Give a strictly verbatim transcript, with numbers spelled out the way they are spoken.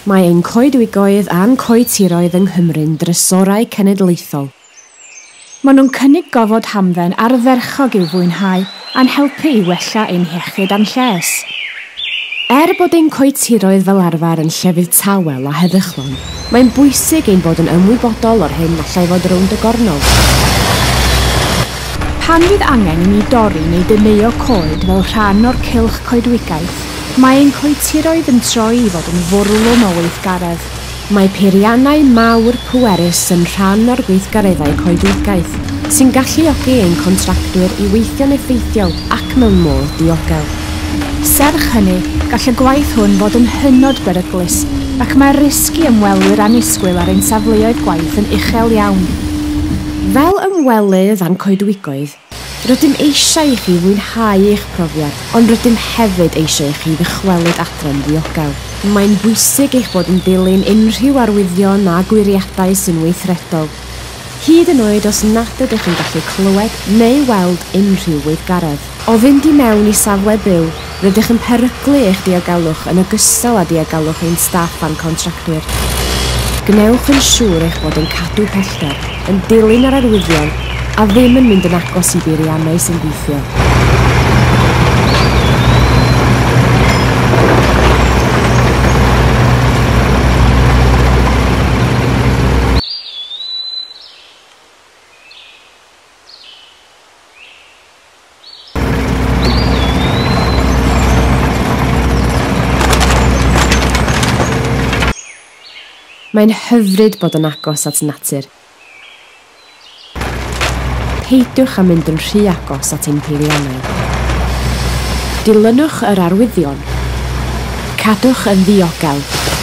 Mae ein coedwigoedd a'n coedwiroedd yng Nghymru'n drysorau cenedlaethol. Maen nhw'n cynnig gofod hamdden ardderchog i'w fwynhau a'n helpu i wella ein hiechyd a'n lles. Er bod ein coedwiroedd fel arfer yn llefydd tawel a heddychlon, mae'n bwysig ein bod yn ymwybodol o'r hyn allai fod rownd y gornol. Pan fydd angen i ni dorri neu dyneo coed fel rhan o'r cylch coedwigaeth, mae ein coedwiroedd yn troi i fod yn fwrlwm o weithgaredd. Mae peiriannau mawr pwerus yn rhan o'r gweithgareddau coedwigaeth, sy'n galluogi ein contractwyr i weithio'n effeithiol ac mewn modd diogel. Serch hynny, gall y gwaith hwn fod yn hynod beryglus, ac mae risgu ymwelwyr annisgwyl ar ein safleoedd gwaith yn uchel iawn. Fel ymwelydd a'n coedwigoedd, rydym eisiau i chi fwynhau eich profiad, ond rydym hefyd eisiau i chi ddychwelyd adref diogel. Mae'n bwysig eich bod yn dilyn unrhyw arwyddion a wyriadau sy'n weithredol. Hyd yn oed os nad ydych yn gallu chlywed neu weld unrhyw weithgaredd. O fynd i mewn i safle byw, rydych yn peryglu eich diogelwch yn ogystal â diogelwch ein staff a'n contractwyr. Gnewch yn siŵr eich bod yn cadw pellter, yn dilyn ar arwyddion, a ddim yn mynd yn agos i beiriannau sy'n gweithio. Mae'n hyfryd bod yn agos at natur. Peidiwch â mynd yn rhy agos at ein peiriannau. Dilynwch yr arwyddion. Cadwch yn ddiogel.